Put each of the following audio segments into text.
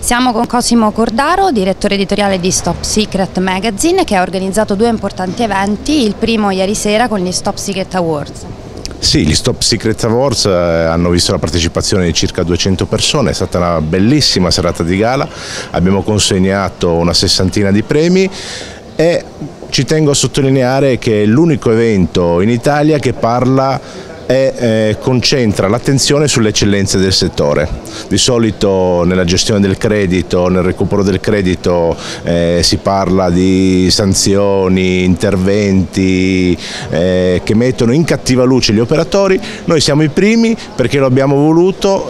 Siamo con Cosimo Cordaro, direttore editoriale di Stop Secret Magazine, che ha organizzato due importanti eventi, il primo ieri sera con gli Stop Secret Awards. Sì, gli Stop Secret Awards hanno visto la partecipazione di circa 200 persone, è stata una bellissima serata di gala, abbiamo consegnato una sessantina di premi e ci tengo a sottolineare che è l'unico evento in Italia che parla e concentra l'attenzione sulle eccellenze del settore. Di solito nella gestione del credito, nel recupero del credito si parla di sanzioni, interventi che mettono in cattiva luce gli operatori. Noi siamo i primi perché lo abbiamo voluto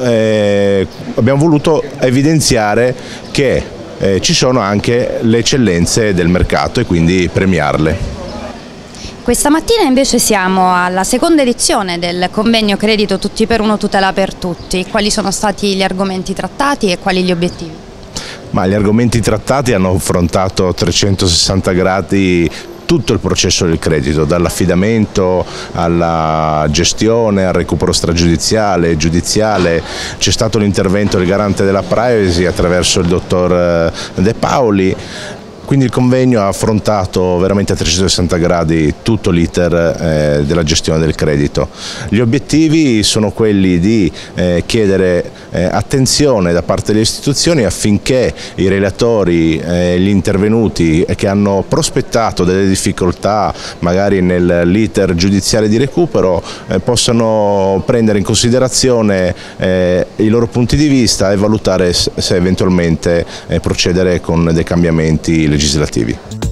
evidenziare che ci sono anche le eccellenze del mercato e quindi premiarle. Questa mattina invece siamo alla seconda edizione del convegno Credito Tutti per Uno, Tutela per Tutti. Quali sono stati gli argomenti trattati e quali gli obiettivi? Gli argomenti trattati hanno affrontato a 360 gradi tutto il processo del credito, dall'affidamento alla gestione, al recupero stragiudiziale, giudiziale. C'è stato l'intervento del garante della privacy attraverso il dottor De Paoli. Quindi il convegno ha affrontato veramente a 360 gradi tutto l'iter della gestione del credito. Gli obiettivi sono quelli di chiedere attenzione da parte delle istituzioni affinché i relatori, gli intervenuti che hanno prospettato delle difficoltà magari nell'iter giudiziale di recupero possano prendere in considerazione i loro punti di vista e valutare se eventualmente procedere con dei cambiamenti legislativi.